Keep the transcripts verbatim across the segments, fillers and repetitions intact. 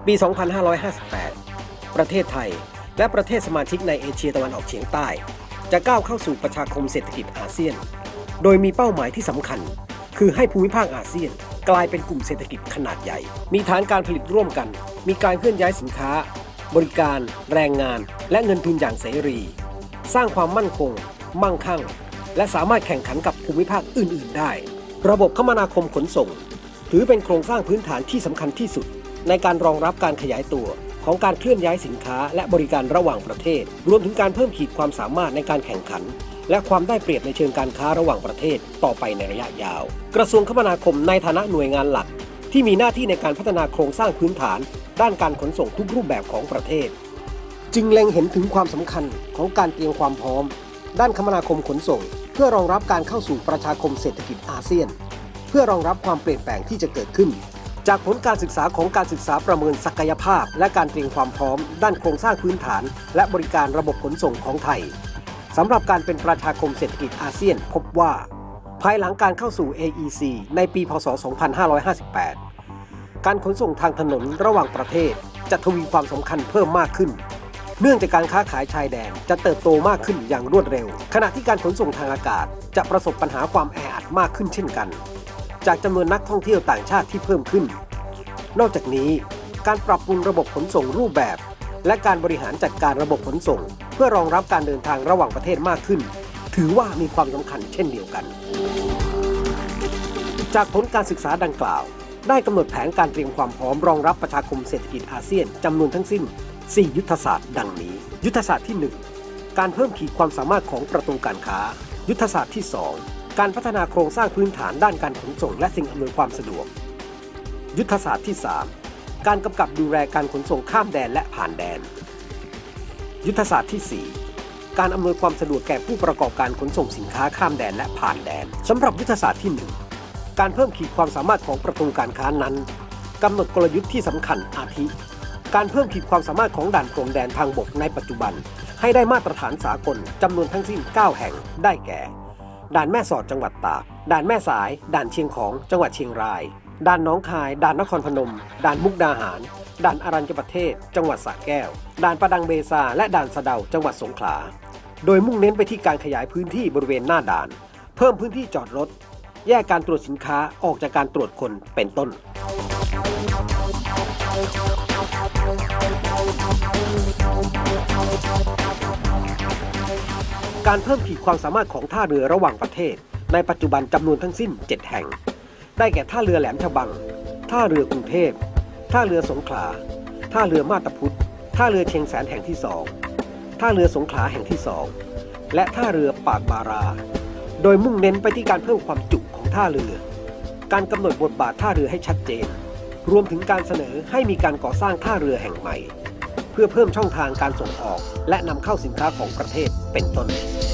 ปี สองพันห้าร้อยห้าสิบแปด ประเทศไทยและประเทศสมาชิกในเอเชียตะวันออกเฉียงใต้จะก้าวเข้าสู่ประชาคมเศรษฐกิจอาเซียนโดยมีเป้าหมายที่สำคัญคือให้ภูมิภาคอาเซียนกลายเป็นกลุ่มเศรษฐกิจขนาดใหญ่มีฐานการผลิตร่วมกันมีการเคลื่อนย้ายสินค้าบริการแรงงานและเงินทุนอย่างเสรีสร้างความมั่นคงมั่งคั่งและสามารถแข่งขันกับภูมิภาคอื่นๆได้ระบบคมนาคมขนส่งถือเป็นโครงสร้างพื้นฐานที่สำคัญที่สุดในการรองรับการขยายตัวของการเคลื่อนย้ายสินค้าและบริการระหว่างประเทศรวมถึงการเพิ่มขีดความสามารถในการแข่งขันและความได้เปรียบในเชิงการค้าระหว่างประเทศต่อไปในระยะยาวกระทรวงคมนาคมในฐานะหน่วยงานหลักที่มีหน้าที่ในการพัฒนาโครงสร้างพื้นฐานด้านการขนส่งทุกรูปแบบของประเทศจึงเล็งเห็นถึงความสำคัญของการเตรียมความพร้อมด้านคมนาคมขนส่งเพื่อรองรับการเข้าสู่ประชาคมเศรษฐกิจอาเซียนเพื่อรองรับความเปลี่ยนแปลงที่จะเกิดขึ้นจากผลการศึกษาของการศึกษาประเมินศักยภาพและการเตรียมความพร้อมด้านโครงสร้างพื้นฐานและบริการระบบขนส่งของไทยสำหรับการเป็นประชาคมเศรษฐกิจอาเซียนพบว่าภายหลังการเข้าสู่ เอ อี ซี ในปีพ.ศ. สองพันห้าร้อยห้าสิบแปด การขนส่งทางถนนระหว่างประเทศจะทวีความสำคัญเพิ่มมากขึ้นเนื่องจากการค้าขายชายแดนจะเติบโตมากขึ้นอย่างรวดเร็วขณะที่การขนส่งทางอากาศจะประสบปัญหาความแออัดมากขึ้นเช่นกันจากจำนวนนักท่องเที่ยวต่างชาติที่เพิ่มขึ้นนอกจากนี้การปรับปรุงระบบขนส่งรูปแบบและการบริหารจัดการระบบขนส่งเพื่อรองรับการเดินทางระหว่างประเทศมากขึ้นถือว่ามีความสำคัญเช่นเดียวกันจากผลการศึกษาดังกล่าวได้กำหนดแผนการเตรียมความพร้อมรองรับประชาคมเศรษฐกิจอาเซียนจำนวนทั้งสิ้นสี่ยุทธศาสตร์ดังนี้ยุทธศาสตร์ที่หนึ่งการเพิ่มขีดความสามารถของประตูการค้ายุทธศาสตร์ที่สองการพัฒนาโครงสร้างพื้นฐานด้านการขนส่งและสิ่งอำนวยความสะดวกยุทธศาสตร์ที่สามการกำกับดูแลการขนส่งข้ามแดนและผ่านแดนยุทธศาสตร์ที่สี่การอำนวยความสะดวกแก่ผู้ประกอบการขนส่งสินค้าข้ามแดนและผ่านแดนสำหรับยุทธศาสตร์ที่หนึ่งการเพิ่มขีดความสามารถของประตูการค้านั้นกำหนดกลยุทธ์ที่สำคัญอาทิการเพิ่มขีดความสามารถของด่านพรมแดนทางบกในปัจจุบันให้ได้มาตรฐานสากลจำนวนทั้งสิ้นเก้าแห่งได้แก่ด่านแม่สอดจังหวัดตากด่านแม่สายด่านเชียงของจังหวัดเชียงรายด่านหนองคายด่านนครพนมด่านมุกดาหารด่านอรัญญประเทศจังหวัดสระแก้วด่านประดังเบซาและด่านสะเดาจังหวัดสงขลาโดยมุ่งเน้นไปที่การขยายพื้นที่บริเวณหน้าด่านเพิ่มพื้นที่จอดรถแยกการตรวจสินค้าออกจากการตรวจคนเป็นต้นการเพิ่มขีดความสามารถของท่าเรือระหว่างประเทศในปัจจุบันจำนวนทั้งสิ้นเจ็ดแห่งได้แก่ท่าเรือแหลมฉบังท่าเรือกรุงเทพท่าเรือสงขลาท่าเรือมาตาพุธท่าเรือเชียงแสนแห่งที่สองท่าเรือสงขลาแห่งที่สองและท่าเรือปากบาราโดยมุ่งเน้นไปที่การเพิ่มความจุของท่าเรือการกำหนดบทบาทท่าเรือให้ชัดเจนรวมถึงการเสนอให้มีการก่อสร้างท่าเรือแห่งใหม่เพื่อเพิ่มช่องทางการส่งออกและนำเข้าสินค้าของประเทศเป็นต้น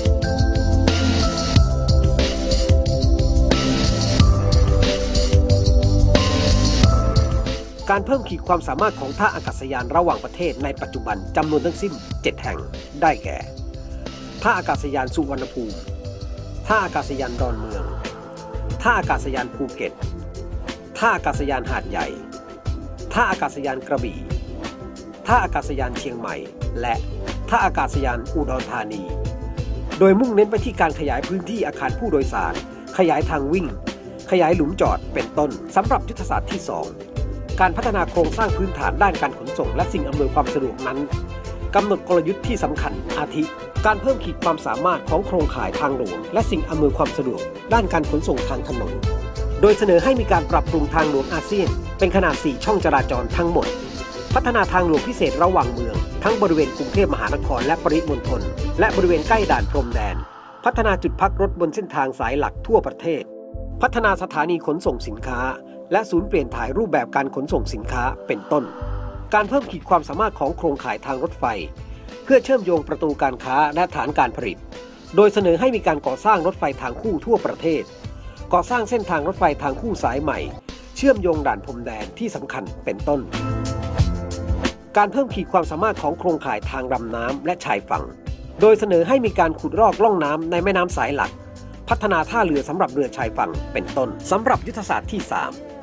การเพิ่มขีดความสามารถของท่าอากาศยานระหว่างประเทศในปัจจุบันจำนวนทั้งสิ้นเจ็ดแห่งได้แก่ท่าอากาศยานสุวรรณภูมิท่าอากาศยานดอนเมืองท่าอากาศยานภูเก็ตท่าอากาศยานหาดใหญ่ท่าอากาศยานกระบี่ท่าอากาศยานเชียงใหม่และท่าอากาศยานอุดรธานีโดยมุ่งเน้นไปที่การขยายพื้นที่อาคารผู้โดยสารขยายทางวิ่งขยายหลุมจอดเป็นต้นสำหรับยุทธศาสตร์ที่สองการพัฒนาโครงสร้างพื้นฐานด้านการขนส่งและสิ่งอำนวยความสะดวกนั้นกำหนดกลยุทธ์ที่สำคัญอาทิการเพิ่มขีดความสามารถของโครงข่ายทางหลวงและสิ่งอำนวยความสะดวกด้านการขนส่งทางถนนโดยเสนอให้มีการปรับปรุงทางหลวงอาเซียนเป็นขนาดสี่ช่องจราจรทั้งหมดพัฒนาทางหลวงพิเศษระหว่างเมืองทั้งบริเวณกรุงเทพมหานครและปริมณฑลและบริเวณใกล้ด่านพรมแดนพัฒนาจุดพักรถบนเส้นทางสายหลักทั่วประเทศพัฒนาสถานีขนส่งสินค้าและศูนย์เปลี่ยนถ่ายรูปแบบการขนส่งสินค้าเป็นต้นการเพิ่มขีดความสามารถของโครงข่ายทางรถไฟเพื่อเชื่อมโยงประตูการค้าและฐานการผลิตโดยเสนอให้มีการก่อสร้างรถไฟทางคู่ทั่วประเทศก่อสร้างเส้นทางรถไฟทางคู่สายใหม่เชื่อมโยงด่านพรมแดนที่สำคัญเป็นต้นการเพิ่มขีดความสามารถของโครงข่ายทางลำน้ำและชายฝั่งโดยเสนอให้มีการขุดลอกล่องน้ำในแม่น้ำสายหลักพัฒนาท่าเรือสำหรับเรือชายฝั่งเป็นต้นสำหรับยุทธศาสตร์ที่สาม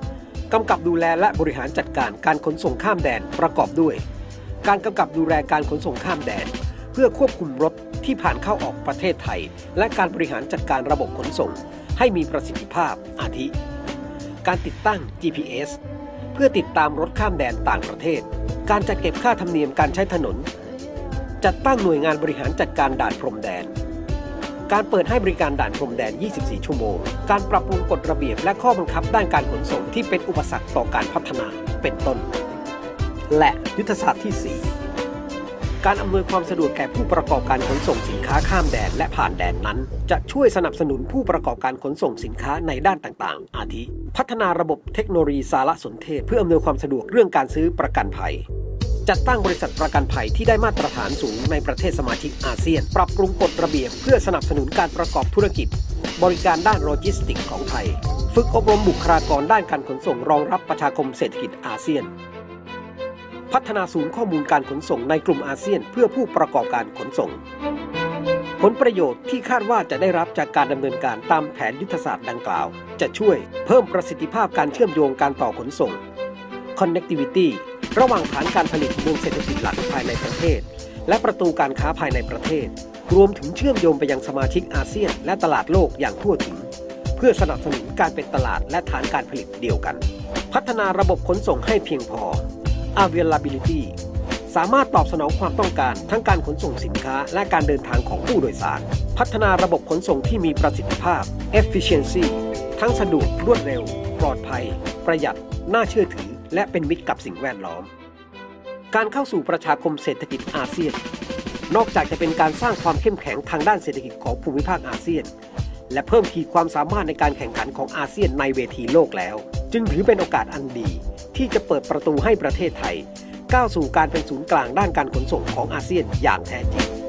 กำกับดูแลและบริหารจัดการการขนส่งข้ามแดนประกอบด้วยการกำกับดูแลการขนส่งข้ามแดนเพื่อควบคุมรถที่ผ่านเข้าออกประเทศไทยและการบริหารจัดการระบบขนส่งให้มีประสิทธิภาพอาทิการติดตั้ง จี พี เอส เพื่อติดตามรถข้ามแดนต่างประเทศการจัดเก็บค่าธรรมเนียมการใช้ถนนจัดตั้งหน่วยงานบริหารจัดการด่านพรมแดนการเปิดให้บริการด่านพรมแดน ยี่สิบสี่ ชั่วโมงการปรับปรุงกฎระเบียบและข้อบังคับด้านการขนส่งที่เป็นอุปสรรคต่อการพัฒนาเป็นต้นและยุทธศาสตร์ที่ สี่ การอำนวยความสะดวกแก่ผู้ประกอบการขนส่งสินค้าข้ามแดนและผ่านแดนนั้นจะช่วยสนับสนุนผู้ประกอบการขนส่งสินค้าในด้านต่างๆอาทิพัฒนาระบบเทคโนโลยีสารสนเทศเพื่ออำนวยความสะดวกเรื่องการซื้อประกันภัยจัดตั้งบริษัทประกันภัยที่ได้มาตรฐานสูงในประเทศสมาชิกอาเซียนปรับปรุงกฎระเบียบเพื่อสนับสนุนการประกอบธุรกิจบริการด้านโลจิสติกส์ของไทยฝึกอบรมบุคลากรด้านการขนส่งรองรับประชาคมเศรษฐกิจอาเซียนพัฒนาศูนย์ข้อมูลการขนส่งในกลุ่มอาเซียนเพื่อผู้ประกอบการขนส่งผลประโยชน์ที่คาดว่าจะได้รับจากการดำเนินการตามแผนยุทธศาสตร์ดังกล่าวจะช่วยเพิ่มประสิทธิภาพการเชื่อมโยงการต่อขนส่ง Connectivity ระหว่างฐานการผลิตเมืองเศรษฐกิจหลักภายในประเทศและประตูการค้าภายในประเทศรวมถึงเชื่อมโยงไปยังสมาชิกอาเซียนและตลาดโลกอย่างทั่วถึงเพื่อสนับสนุนการเป็นตลาดและฐานการผลิตเดียวกันพัฒนาระบบขนส่งให้เพียงพอ Availability สามารถตอบสนองความต้องการทั้งการขนส่งสินค้าและการเดินทางของผู้โดยสารพัฒนาระบบขนส่งที่มีประสิทธิภาพ Efficiency ทั้งสะดวกรวดเร็วปลอดภัยประหยัดน่าเชื่อถือและเป็นมิตรกับสิ่งแวดล้อมการเข้าสู่ประชาคมเศรษฐกิจอาเซียนนอกจากจะเป็นการสร้างความเข้มแข็งทางด้านเศรษฐกิจของภูมิภาคอาเซียนและเพิ่มขีดความสามารถในการแข่งขันของอาเซียนในเวทีโลกแล้วจึงถือเป็นโอกาสอันดีที่จะเปิดประตูให้ประเทศไทยก้าวสู่การเป็นศูนย์กลางด้านการขนส่งของอาเซียนอย่างแท้จริง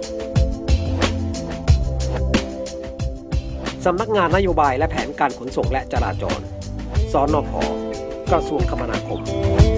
สำนักงานนโยบายและแผนการขนส่งและจราจร สนผ.กระทรวงคมนาคม